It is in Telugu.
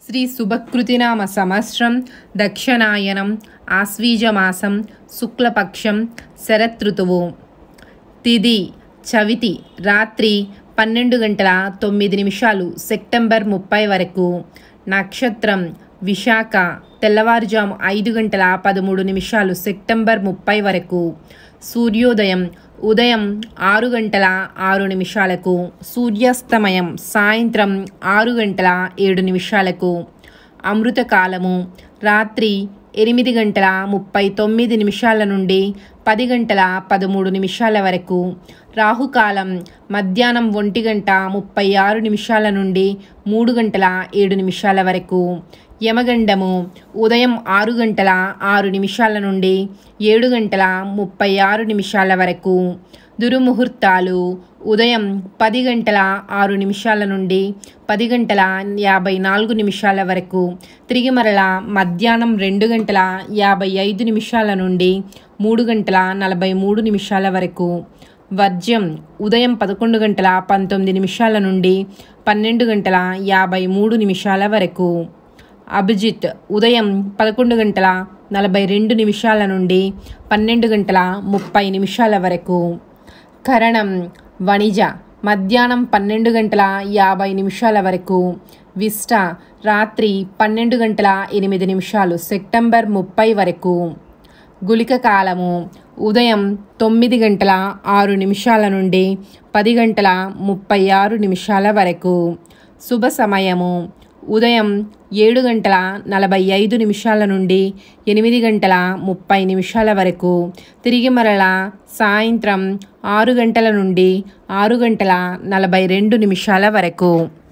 శ్రీ సుభకృతినామ సంవత్సరం దక్షిణాయనం ఆశ్వీజమాసం శుక్లపక్షం శరతృతువు. తిథి చవితి రాత్రి 12:09 సెప్టెంబర్ 30 వరకు. నక్షత్రం విశాఖ తెల్లవారుజాము 5:13 సెప్టెంబర్ 30 వరకు. సూర్యోదయం ఉదయం 6:06. సూర్యాస్తమయం సాయంత్రం 6:07. అమృతకాలము రాత్రి 8:39 నుండి 10:13 వరకు. రాహుకాలం మధ్యాహ్నం 1:36 నుండి 3:07 వరకు. యమగండము ఉదయం 6:06 నుండి 7:36 వరకు. దుర్ముహూర్తాలు ఉదయం 10:06 నుండి 10:54 వరకు. తిరిగి మరలా మధ్యాహ్నం 2:55 నుండి 3:43 వరకు. వర్జ్యం ఉదయం 11:19 నుండి 12:53 వరకు. అభిజిత్ ఉదయం 11:42 నుండి 12:30 వరకు. కరణం వణిజ మధ్యాహ్నం 12:50 వరకు. విష్ట రాత్రి 12:08 సెప్టెంబర్ 30 వరకు. గుళిక కాలము ఉదయం 9:06 నుండి 10:36 వరకు. శుభ సమయము ఉదయం 7:45 నుండి 8:30 వరకు. తిరిగి మరలా సాయంత్రం 6 గంటల నుండి 6:42 వరకు.